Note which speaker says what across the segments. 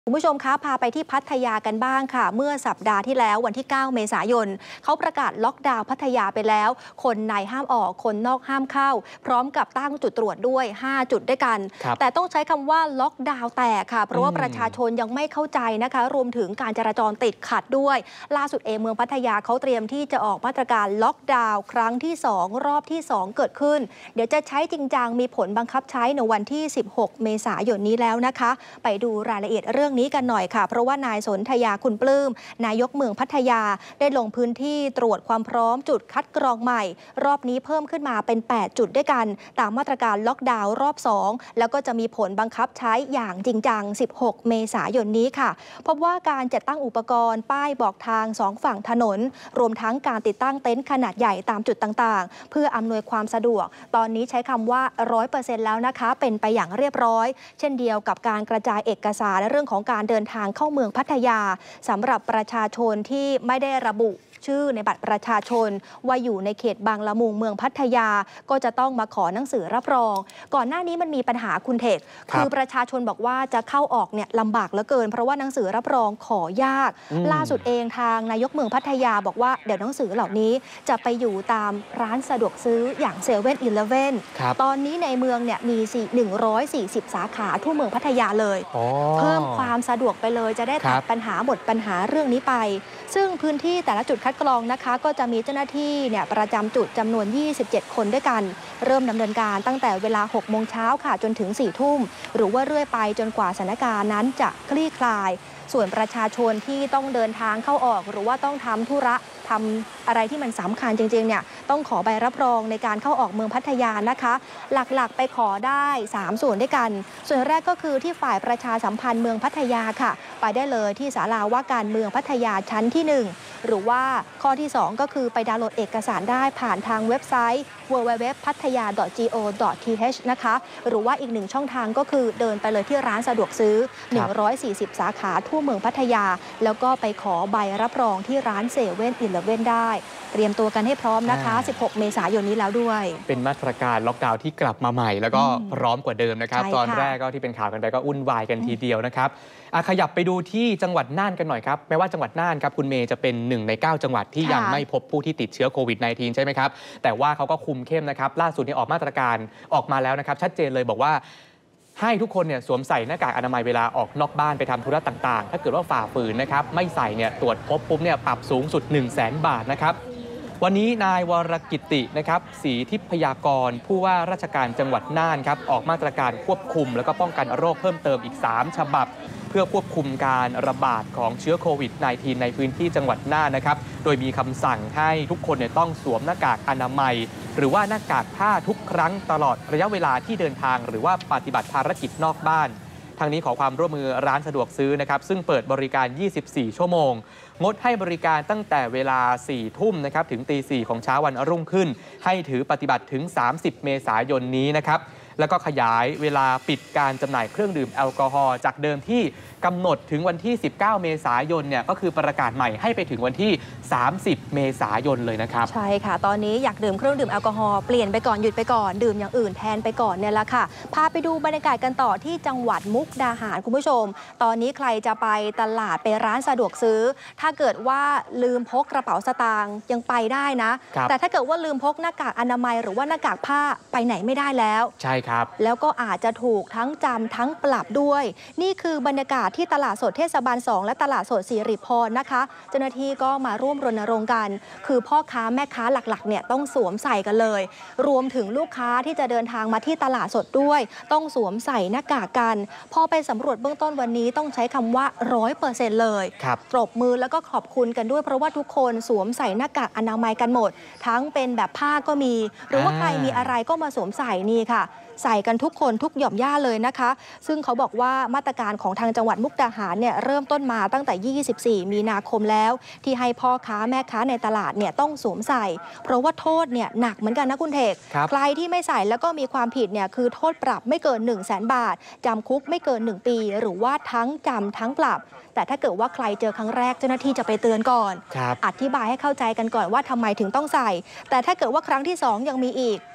Speaker 1: คุณผู้ชมคะพาไปที่พัทยากันบ้างค่ะเมื่อสัปดาห์ที่แล้ววันที่ 9 เมษายนเขาประกาศล็อกดาวน์พัทยาไปแล้วคนในห้ามออกคนนอกห้ามเข้าพร้อมกับตั้งจุดตรวจด้วย5จุดด้วยกันแต่ต้องใช้คำว่าล็อกดาวน์แตกค่ะเพราะว่าประชาชนยังไม่เข้าใจนะคะรวมถึงการจราจรติดขัดด้วยล่าสุดเมืองพัทยาเขาเตรียมที่จะออกมาตรการล็อกดาวน์ครั้งที่2รอบที่2เกิดขึ้นเดี๋ยวจะใช้จริงจังมีผลบังคับใช้ในวันที่16 เมษายนนี้แล้วนะคะไปดูรายละเอียดเรื่องนี้กันหน่อยค่ะเพราะว่านายสนธยาคุณปลื้มนายกเมืองพัทยาได้ลงพื้นที่ตรวจความพร้อมจุดคัดกรองใหม่รอบนี้เพิ่มขึ้นมาเป็น8จุดด้วยกันตามมาตรการล็อกดาวน์รอบ2แล้วก็จะมีผลบังคับใช้อย่างจริงจัง16 เมษายนนี้ค่ะพบว่าการจัดตั้งอุปกรณ์ป้ายบอกทาง2ฝั่งถนนรวมทั้งการติดตั้งเต็นท์ขนาดใหญ่ตามจุดต่างๆเพื่ออำนวยความสะดวกตอนนี้ใช้คำว่า 100% แล้วนะคะเป็นไปอย่างเรียบร้อยเช่นเดียวกับการกระจายเอกสารและเรื่องของการเดินทางเข้าเมืองพัทยาสำหรับประชาชนที่ไม่ได้ระบุชื่อในบัตรประชาชนว่าอยู่ในเขตบางละมุงเมืองพัทยาก็จะต้องมาขอหนังสือรับรองก่อนหน้านี้มันมีปัญหาคุณเทคคือประชาชนบอกว่าจะเข้าออกเนี่ยลำบากเหลือเกินเพราะว่าหนังสือรับรองขอยากล่าสุดเองทางนายกเมืองพัทยาบอกว่าเดี๋ยวหนังสือเหล่านี้จะไปอยู่ตามร้านสะดวกซื้ออย่างเซเว่นอีเลฟเว่นตอนนี้ในเมืองเนี่ยมี140 สาขาทั่วเมืองพัทยาเลยเพิ่มความสะดวกไปเลยจะได้ตัดปัญหาหมดปัญหาเรื่องนี้ไปซึ่งพื้นที่แต่ละจุดคัดกรองนะคะก็จะมีเจ้าหน้าที่เนี่ยประจำจุดจำนวน27คนด้วยกันเริ่มดำเนินการตั้งแต่เวลา6 โมงเช้าค่ะจนถึง4 ทุ่มหรือว่าเรื่อยไปจนกว่าสถานการณ์นั้นจะคลี่คลายส่วนประชาชนที่ต้องเดินทางเข้าออกหรือว่าต้องทำธุระทำอะไรที่มันสำคัญจริงๆเนี่ยต้องขอใบรับรองในการเข้าออกเมืองพัทยานะคะหลักๆไปขอได้3ส่วนด้วยกันส่วนแรกก็คือที่ฝ่ายประชาสัมพันธ์เมืองพัทยาค่ะไปได้เลยที่ศาลาว่าการเมืองพัทยาชั้นที่1หรือว่าข้อที่2ก็คือไปดาวน์โหลดเอกสารได้ผ่านทางเว็บไซต์ www.pattaya.go.th นะคะหรือว่าอีก1ช่องทางก็คือเดินไปเลยที่ร้านสะดวกซื้อ140 สาขาทั่วเมืองพัทยาแล้วก็ไปขอใบรับรองที่ร้านเซเว่นอีเลฟเว่นได้เตรียมตัวกันให้พร้อมนะคะ16 เมษายนนี้แล้วด้วย
Speaker 2: เป็นมาตรการล็อกดาวน์ที่กลับมาใหม่แล้วก็พร้อมกว่าเดิมนะครับตอนแรกก็ที่เป็นข่าวกันไปก็วุ่นวายกันทีเดียวนะครับขยับไปดูที่จังหวัดน่านกันหน่อยครับแม้ว่าจังหวัดน่านครับคุณเมย์จะเป็น1ใน9จังหวัดที่ยังไม่พบผู้ที่ติดเชื้อโควิด -19 ใช่ไหมครับแต่ว่าเขาก็คุมเข้มนะครับล่าสุดนี้ออกมาตรการออกมาแล้วนะครับชัดเจนเลยบอกว่าให้ทุกคนเนี่ยสวมใส่หน้ากากอนามัยเวลาออกนอกบ้านไปทำธุระต่างๆถ้าเกิดว่าฝ่าฝืนนะครับไม่ใส่เนี่ยตรวจพบปุ๊บเนี่ยปรับสูงสุด 100,000 บาทนะครับวันนี้นายวรกิตินะครับศรีทิพยากรผู้ว่าราชการจังหวัดน่านครับออกมาตรการควบคุมแล้วก็ป้องกันโรคเพิ่มเติมอีก3ฉบับเพื่อควบคุมการระบาดของเชื้อโควิด -19 ในพื้นที่จังหวัดน่านนะครับโดยมีคำสั่งให้ทุกคนเนี่ยต้องสวมหน้ากากอนามัยหรือว่าหน้ากากผ้าทุกครั้งตลอดระยะเวลาที่เดินทางหรือว่าปฏิบัติภารกิจนอกบ้านทางนี้ขอความร่วมมือร้านสะดวกซื้อนะครับซึ่งเปิดบริการ24 ชั่วโมงงดให้บริการตั้งแต่เวลา 4 ทุ่มนะครับถึงตี 4ของเช้าวันรุ่งขึ้นให้ถือปฏิบัติถึง 30 เมษายนนี้นะครับแล้วก็ขยายเวลาปิดการจำหน่ายเครื่องดื่มแอลกอฮอล์จากเดิมที่กำหนดถึงวันที่ 19 เมษายนเนี่ยก็คือประกาศใหม่ให้ไปถึงวันที่ 30 เมษายนเลยนะครับ
Speaker 1: ใช่ค่ะตอนนี้อยากดื่มเครื่องดื่มแอลกอฮอล์เปลี่ยนไปก่อนหยุดไปก่อนดื่มอย่างอื่นแทนไปก่อนเนี่ยแหละค่ะพาไปดูบรรยากาศกันต่อที่จังหวัดมุกดาหารคุณผู้ชมตอนนี้ใครจะไปตลาดไปร้านสะดวกซื้อถ้าเกิดว่าลืมพกกระเป๋าสตางค์ยังไปได้นะแต่ถ้าเกิดว่าลืมพกหน้ากากอนามัยหรือว่าหน้ากากผ้าไปไหนไม่ได้แล้ว
Speaker 2: ใช่ครับ
Speaker 1: แล้วก็อาจจะถูกทั้งจำทั้งปรับด้วยนี่คือบรรยากาศที่ตลาดสดเทศบาล2และตลาดสดสิริพรนะคะเจ้าหน้าที่ก็มาร่วมรณรงค์กันคือพ่อค้าแม่ค้าหลักๆเนี่ยต้องสวมใส่กันเลยรวมถึงลูกค้าที่จะเดินทางมาที่ตลาดสดด้วยต้องสวมใส่หน้ากากกันพอไปสำรวจเบื้องต้นวันนี้ต้องใช้คำว่า 100% เลยปรบมือแล้วก็ขอบคุณกันด้วยเพราะว่าทุกคนสวมใส่หน้ากากอนามัยกันหมดทั้งเป็นแบบผ้าก็มีหรือว่าใครมีอะไรก็มาสวมใส่นี่ค่ะใส่กันทุกคนทุกหย่อมย่าเลยนะคะซึ่งเขาบอกว่ามาตรการของทางจังหวัดมุกดาหารเนี่ยเริ่มต้นมาตั้งแต่24 มีนาคมแล้วที่ให้พ่อค้าแม่ค้าในตลาดเนี่ยต้องสวมใส่เพราะว่าโทษเนี่ยหนักเหมือนกันนะคุณเทกใครที่ไม่ใส่แล้วก็มีความผิดเนี่ยคือโทษปรับไม่เกิน 100,000 บาทจำคุกไม่เกิน1 ปีหรือว่าทั้งจำทั้งปรับแต่ถ้าเกิดว่าใครเจอครั้งแรกเจ้าหน้าที่จะไปเตือนก่อนอธิบายให้เข้าใจกันก่อนว่าทำไมถึงต้องใส่แต่ถ้าเกิดว่าครั้งที่2ยังมีอีก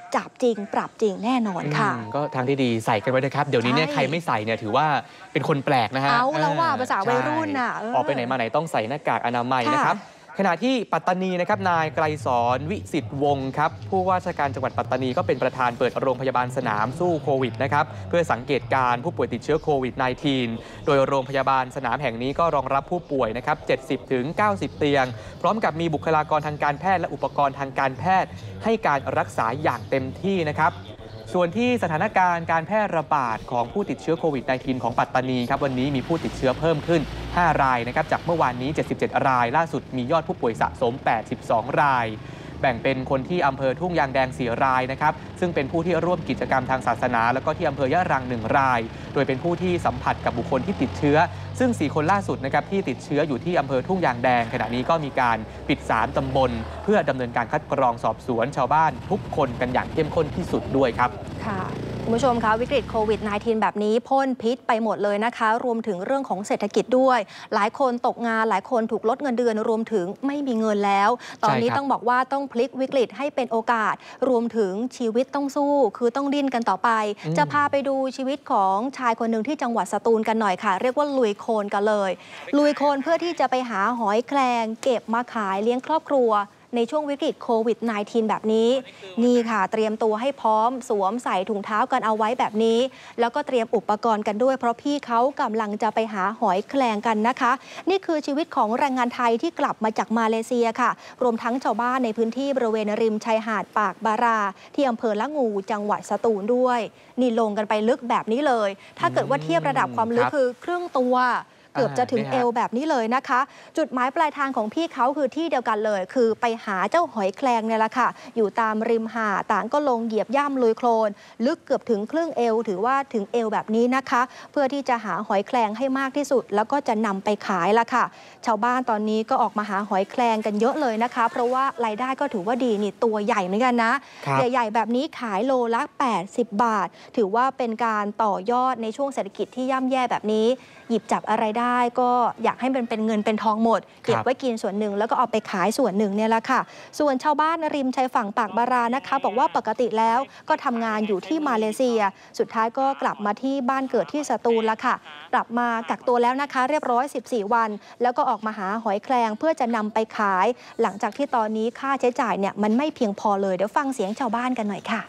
Speaker 1: จับจริงปรับจริงแน่นอนค่ะ
Speaker 2: ก็ทางที่ดีใส่กันไว้นะครับเดี๋ยวนี้เนี่ยใครไม่ใส่เนี่ยถือว่าเป็นคนแปลกนะฮะ
Speaker 1: เอาแล้วว่าภาษาวัยรุ่นน่ะ
Speaker 2: ออกไปไหนมาไหนต้องใส่หน้ากากอนามัยนะครับขณะที่ปัตตานีนะครับนายไกรสอนวิสิทธิ์วงศ์ครับผู้ว่าราชการจังหวัดปัตตานีก็เป็นประธานเปิดโรงพยาบาลสนามสู้โควิดนะครับเพื่อสังเกตการผู้ป่วยติดเชื้อโควิด -19 โดยโรงพยาบาลสนามแห่งนี้ก็รองรับผู้ป่วยนะครับ 70-90 เตียงพร้อมกับมีบุคลากรทางการแพทย์และอุปกรณ์ทางการแพทย์ให้การรักษาอย่างเต็มที่นะครับส่วนที่สถานการณ์การแพร่ระบาดของผู้ติดเชื้อโควิด -19 ของปัตตานีครับวันนี้มีผู้ติดเชื้อเพิ่มขึ้น5 รายนะครับจากเมื่อวานนี้77 รายล่าสุดมียอดผู้ป่วยสะสม82 รายแบ่งเป็นคนที่อำเภอทุ่งยางแดง4 รายนะครับซึ่งเป็นผู้ที่ร่วมกิจกรรมทางศาสนาแล้วก็ที่อำเภอยะรัง1 รายโดยเป็นผู้ที่สัมผัสกับบุคคลที่ติดเชื้อซึ่ง4 คนล่าสุดนะครับที่ติดเชื้ออยู่ที่อำเภอทุ่งยางแดงขณะนี้ก็มีการปิด3 ตำบลเพื่อดำเนินการคัดกรองสอบสวนชาวบ้านทุกคนกันอย่างเข้มข้นที่สุดด้วยครับ
Speaker 1: ค่ะคุณผู้ชมคะวิกฤตโควิด -19 แบบนี้พ่นพิษไปหมดเลยนะคะรวมถึงเรื่องของเศรษฐกิจด้วยหลายคนตกงานหลายคนถูกลดเงินเดือนรวมถึงไม่มีเงินแล้วตอนนี้ต้องบอกว่าต้องพลิกวิกฤตให้เป็นโอกาสรวมถึงชีวิตต้องสู้คือต้องดิ้นกันต่อไปจะพาไปดูชีวิตของชายคนหนึ่งที่จังหวัดสตูลกันหน่อยค่ะเรียกว่าลุยโคลนกันเลยลุยโคลนเพื่อที่จะไปหาหอยแครงเก็บมาขายเลี้ยงครอบครัวในช่วงวิกฤตโควิด -19 แบบนี้นี่ค่ะเตรียมตัวให้พร้อมสวมใส่ถุงเท้ากันเอาไว้แบบนี้แล้วก็เตรียมอุปกรณ์กันด้วยเพราะพี่เขากำลังจะไปหาหอยแครงกันนะคะนี่คือชีวิตของแรงงานไทยที่กลับมาจากมาเลเซียค่ะรวมทั้งชาวบ้านในพื้นที่บริเวณริมชายหาดปากบาราที่อำเภอละงูจังหวัดสตูลด้วยนี่ลงกันไปลึกแบบนี้เลยถ้าเกิดว่าเทียบระดับความลึกคือครึ่งตัวเกือบจะถึงเอวแบบนี้เลยนะคะจุดหมายปลายทางของพี่เขาคือที่เดียวกันเลยคือไปหาเจ้าหอยแครงเนี่ยแหละค่ะอยู่ตามริมหาดต่างก็ลงเหยียบย่ำลุยโคลนลึกเกือบถึงครึ่งเอวถือว่าถึงเอวแบบนี้นะคะเพื่อที่จะหาหอยแครงให้มากที่สุดแล้วก็จะนำไปขายละค่ะชาวบ้านตอนนี้ก็ออกมาหาหอยแครงกันเยอะเลยนะคะเพราะว่ารายได้ก็ถือว่าดีนี่ตัวใหญ่เหมือนกันนะใหญ่ๆแบบนี้ขายโลละ80 บาทถือว่าเป็นการต่อยอดในช่วงเศรษฐกิจที่ย่ำแย่แบบนี้หยิบจับอะไรได้ก็อยากให้มันเป็นเงินเป็นทองหมดเก็บไว้กินส่วนหนึ่งแล้วก็เอาไปขายส่วนหนึ่งเนี่ยแหละค่ะส่วนชาวบ้านริมชายฝั่งปากบารานะคะบอกว่าปกติแล้วก็ทำงานอยู่ที่มาเลเซียสุดท้ายก็กลับมาที่บ้านเกิดที่สตูลละค่ะกลับมากักตัวแล้วนะคะเรียบร้อย14 วันแล้วก็ออกมาหาหอยแครงเพื่อจะนำไปขายหลังจากที่ตอนนี้ค่าใช้จ่ายเนี่ยมันไม่เพียงพอเลยเดี๋ยวฟังเสียงชาวบ้านกันหน่อยค่ะ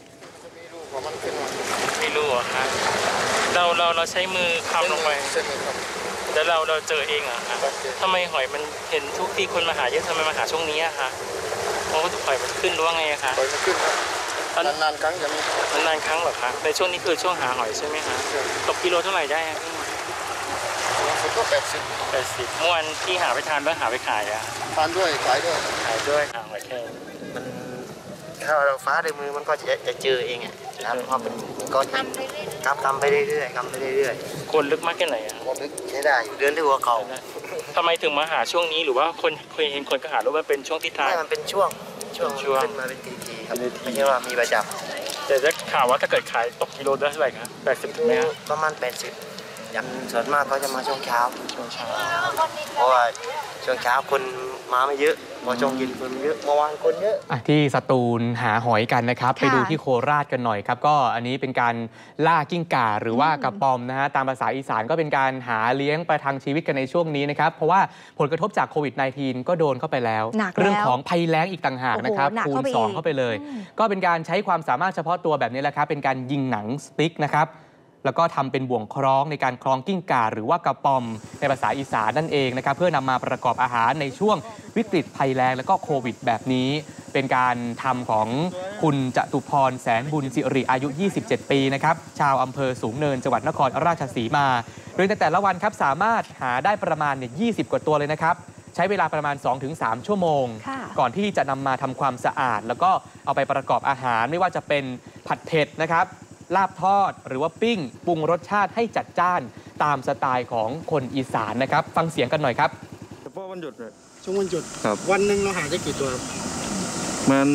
Speaker 3: ไม่รู้อะครับเราใช้มือคำลงไปแล้วเราเจอเองอะครับทำไมหอยมันเห็นทุกที่คนมาหาเยอะทำไมมาหาช่วงนี้อะคะเพราะว่าหอยมันขึ้นหรือว่าไงอะคะ
Speaker 4: หอยมันขึ้นครับนานๆครั้งจะมี
Speaker 3: นานๆครั้งเหรอคะในช่วงนี้คือช่วงหาหอยใช่ไหมคะตกกิโลเท่าไหร่ได้อะ
Speaker 4: ผมก็80
Speaker 3: เมื่อวันที่หาไปทานแล้วหาไปขายอะ
Speaker 4: ทานด้วยขายด้วย
Speaker 3: หอยแค่
Speaker 4: มันถ้าเราฟ้าด้วยมือมันก็จะเจอเองอ่ะครับเพราะมันก็ทำไปเรื่อย
Speaker 3: ๆคนลึกมากแค่ไหนอะ
Speaker 4: คนลึกใช้ได้เดินด้วยหัวเข่า
Speaker 3: ทำไมถึงมาหาช่วงนี้หรือว่าคนเคยเห็นคนก็หาหรือว่าเป็นช่วงที่ทาน
Speaker 4: มันเป็นช่วงขึ้นมาเป็นทีครับไม่ใช่ว่ามีประจ
Speaker 3: ำแต่จะข่าวว่าถ้าเกิดขายตกกิโลได้เท่าไหร่ครับ80ไหมครับ
Speaker 4: ประมาณ80อย่างส่วนมากเขาจะมาช่วงเช้าเพราะว่าช่วงเช้าคนมาไม่เยอะพอช่วงเย็นคนเยอะเมื่อวานคนเยอะ
Speaker 2: ที่สตูลหาหอยกันนะครับไปดูที่โคราชกันหน่อยครับก็อันนี้เป็นการล่ากิ้งก่าหรือว่ากระปอมนะฮะตามภาษาอีสานก็เป็นการหาเลี้ยงประทังชีวิตกันในช่วงนี้นะครับเพราะว่าผลกระทบจากโควิด -19 ก็โดนเข้าไปแล้วเรื่องของภัยแล้งอีกต่างหากนะครับคูณ2เข้าไปเลยก็เป็นการใช้ความสามารถเฉพาะตัวแบบนี้แหละครับเป็นการยิงหนังสติ๊กนะครับแล้วก็ทำเป็นบ่วงคล้องในการคล้องกิ้งก่าหรือว่ากระปอมในภาษาอีสานนั่นเองนะครับเพื่อนำมาประกอบอาหารในช่วงวิกฤตภัยแล้งและก็โควิดแบบนี้เป็นการทำของคุณจตุพรแสนบุญสิริอายุ27 ปีนะครับชาวอำเภอสูงเนินจังหวัดนครราชสีมาโดยในแต่ละวันครับสามารถหาได้ประมาณ20 กว่าตัวเลยนะครับใช้เวลาประมาณ 2-3 ชั่วโมงก่อนที่จะนำมาทำความสะอาดแล้วก็เอาไปประกอบอาหารไม่ว่าจะเป็นผัดเผ็ดนะครับลาบทอดหรือว่าปิ้งปรุงรสชาติให้จัดจ้านตามสไตล์ของคนอีสานนะครับฟังเสียงกันหน่อยครับ
Speaker 5: เฉพาะวันหยุดเลย
Speaker 6: ช่วงวันหยุดวันหนึ่งเราหาได้กี่ตัว
Speaker 5: มัน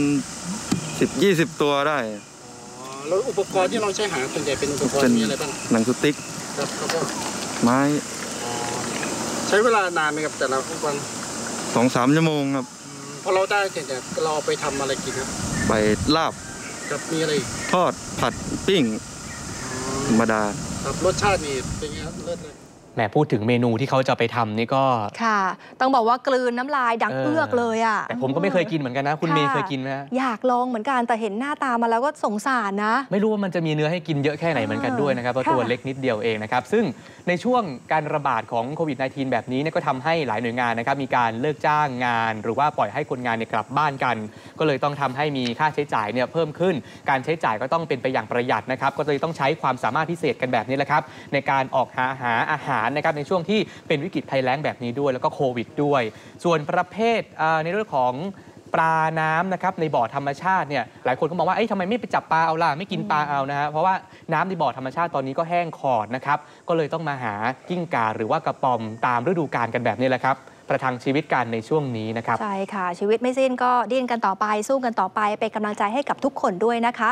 Speaker 5: 10-20 ตัวได้
Speaker 6: แล้วอุปกรณ์ที่เราใช้หาส่วนใหญ่เป็นอุปกรณ์มีอะไรบ้าง
Speaker 5: หนังสติ๊ก
Speaker 6: ครับแล้วก็
Speaker 5: ไม้
Speaker 6: ใช้เวลานานไหมครับแต่ละวัน
Speaker 5: 2-3 ชั่วโมงครับ
Speaker 6: พอเราได้เสร็จเนี่ยเราไปทำอะไรกินครับ
Speaker 5: ไปลาบ
Speaker 6: กับมีอะไรอีก
Speaker 5: ทอดผัดปิ้งธรรมดา
Speaker 6: ครับรสชาตินี่เป็นไงครับเลิศเลย
Speaker 2: แหมพูดถึงเมนูที่เขาจะไปทำนี่ก็
Speaker 1: ค่ะ ต้องบอกว่ากลืนน้ำลายดังเอื้อกเลยอ่ะ
Speaker 2: แต่ผมก็ไม่เคยกินเหมือนกันนะ คุณเมย์เคยกินไหมฮะ
Speaker 1: อยากลองเหมือนกันแต่เห็นหน้าตามาแล้วก็สงสารนะ
Speaker 2: ไม่รู้ว่ามันจะมีเนื้อให้กินเยอะแค่ไหนเหมือนกันด้วยนะครับเพราะ
Speaker 1: ค่ะ
Speaker 2: ตัวเล็กนิดเดียวเองนะครับซึ่งในช่วงการระบาดของโควิด -19 แบบนี้เนี่ยก็ทำให้หลายหน่วยงานนะครับมีการเลิกจ้างงาน หรือว่าปล่อยให้คนงานเนี่ยกลับบ้านกัน ก็เลยต้องทำให้มีค่าใช้จ่ายเนี่ยเพิ่มขึ้น การใช้จ่ายก็ต้องเป็นไปอย่างประหยัดนะครับก็เลยต้องใช้ความสามารถพิเศษกันแบบนี้แหละครับในการออกหาอาหารนะครับในช่วงที่เป็นวิกฤตภัยแล้งแบบนี้ด้วยแล้วก็โควิดด้วย ส่วนประเภทในเรื่องของปลาน้ำนะครับในบ่อธรรมชาติเนี่ยหลายคนก็มองว่าทำไมไม่ไปจับปลาเอาล่ะไม่กินปลาเอานะฮะเพราะว่าน้ำในบ่อธรรมชาติตอนนี้ก็แห้งขอดนะครับก็เลยต้องมาหากิ้งก่าหรือว่ากระป๋อมตามฤดูกาลกันแบบนี้แหละครับประทังชีวิตกันในช่วงนี้นะครับ
Speaker 1: ใช่ค่ะชีวิตไม่สิ้นก็ดิ้นกันต่อไปสู้กันต่อไปเป็นกำลังใจให้กับทุกคนด้วยนะคะ